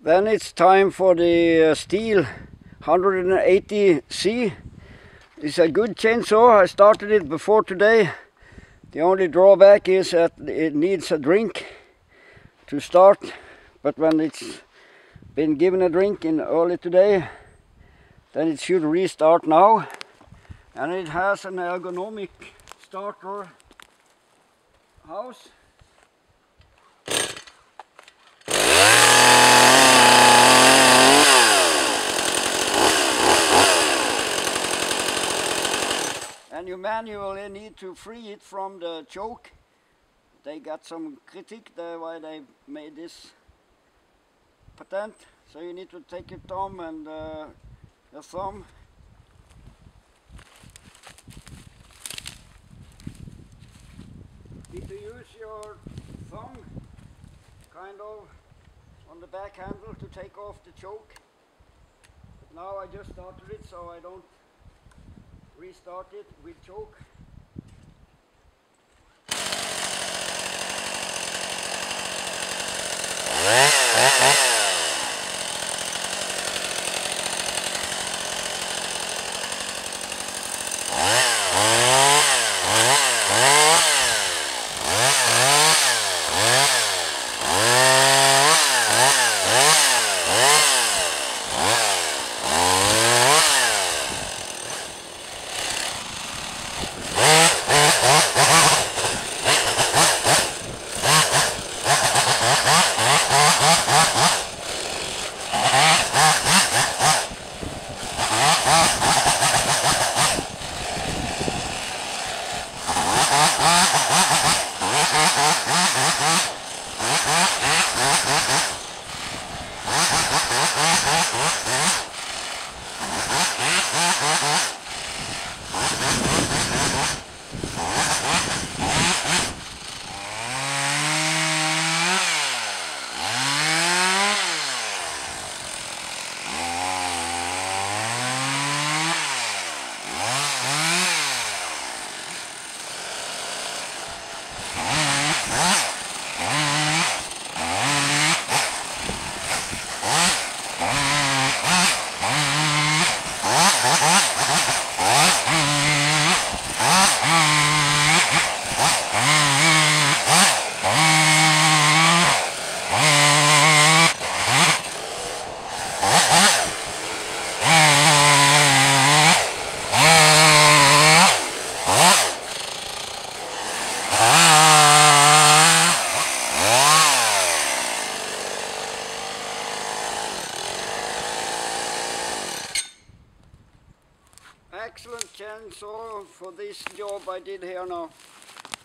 Then it's time for the Stihl 180 C. It's a good chainsaw. I started it before today. The only drawback is that it needs a drink to start, but when it's been given a drink in early today, then it should restart now. And it has an ergonomic starter house. And you manually need to free it from the choke. They got some critique why they made this patent. So you need to take your thumb and your thumb. You need to use your thumb kind of on the back handle to take off the choke. But now I just started it so I don't restart it with choke. Excellent chainsaw for this job I did here now.